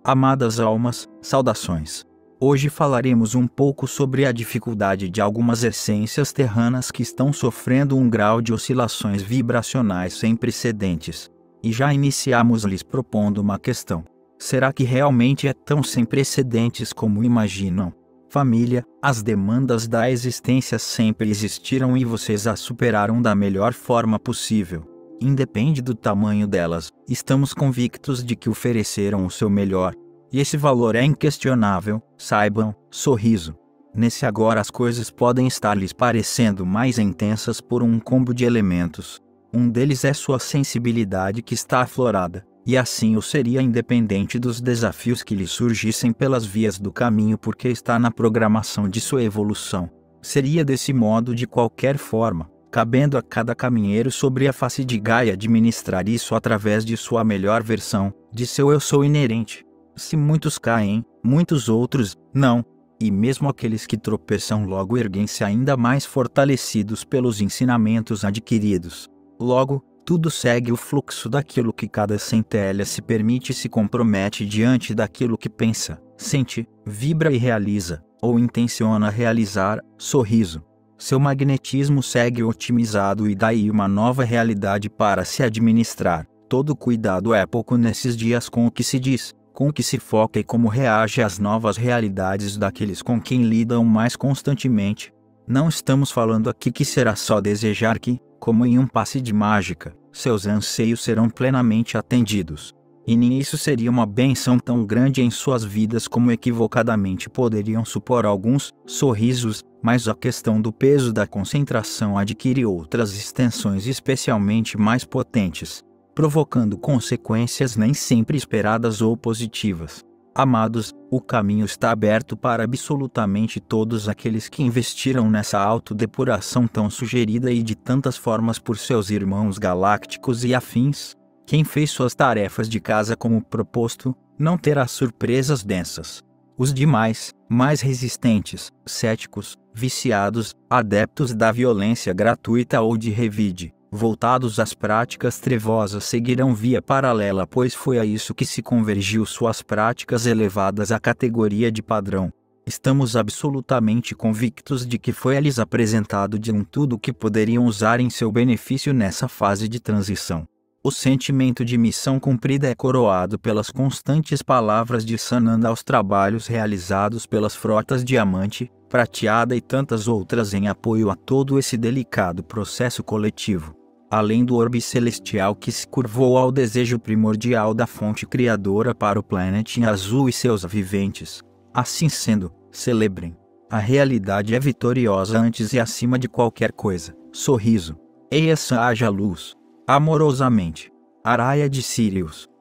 Amadas almas, saudações. Hoje falaremos um pouco sobre a dificuldade de algumas essências terranas que estão sofrendo um grau de oscilações vibracionais sem precedentes. E já iniciamos lhes propondo uma questão. Será que realmente é tão sem precedentes como imaginam? Família, as demandas da existência sempre existiram e vocês as superaram da melhor forma possível. Independe do tamanho delas, estamos convictos de que ofereceram o seu melhor. E esse valor é inquestionável, saibam, sorriso. Nesse agora as coisas podem estar lhes parecendo mais intensas por um combo de elementos. Um deles é sua sensibilidade que está aflorada, e assim o seria independente dos desafios que lhe surgissem pelas vias do caminho porque está na programação de sua evolução. Seria desse modo de qualquer forma, cabendo a cada caminheiro sobre a face de Gaia administrar isso através de sua melhor versão, de seu eu sou inerente. Se muitos caem, muitos outros, não. E mesmo aqueles que tropeçam logo erguem-se ainda mais fortalecidos pelos ensinamentos adquiridos. Logo, tudo segue o fluxo daquilo que cada centelha se permite e se compromete diante daquilo que pensa, sente, vibra e realiza, ou intenciona realizar, sorriso. Seu magnetismo segue otimizado e daí uma nova realidade para se administrar. Todo cuidado é pouco nesses dias com o que se diz, com o que se foca e como reage às novas realidades daqueles com quem lidam mais constantemente. Não estamos falando aqui que será só desejar que, como em um passe de mágica, seus anseios serão plenamente atendidos. E nem isso seria uma benção tão grande em suas vidas como equivocadamente poderiam supor alguns sorrisos, mas a questão do peso da concentração adquire outras extensões especialmente mais potentes, provocando consequências nem sempre esperadas ou positivas. Amados, o caminho está aberto para absolutamente todos aqueles que investiram nessa autodepuração tão sugerida e de tantas formas por seus irmãos galácticos e afins. Quem fez suas tarefas de casa como proposto, não terá surpresas densas. Os demais, mais resistentes, céticos, viciados, adeptos da violência gratuita ou de revide, voltados às práticas trevosas seguirão via paralela, pois foi a isso que se convergiu suas práticas elevadas à categoria de padrão. Estamos absolutamente convictos de que foi a lhes apresentado de tudo o que poderiam usar em seu benefício nessa fase de transição. O sentimento de missão cumprida é coroado pelas constantes palavras de Sananda aos trabalhos realizados pelas frotas Diamante, Prateada e tantas outras em apoio a todo esse delicado processo coletivo. Além do orbe celestial que se curvou ao desejo primordial da fonte criadora para o planeta azul e seus viventes. Assim sendo, celebrem. A realidade é vitoriosa antes e acima de qualquer coisa. Sorriso. Eia haja luz. Amorosamente. Araia de Sirius.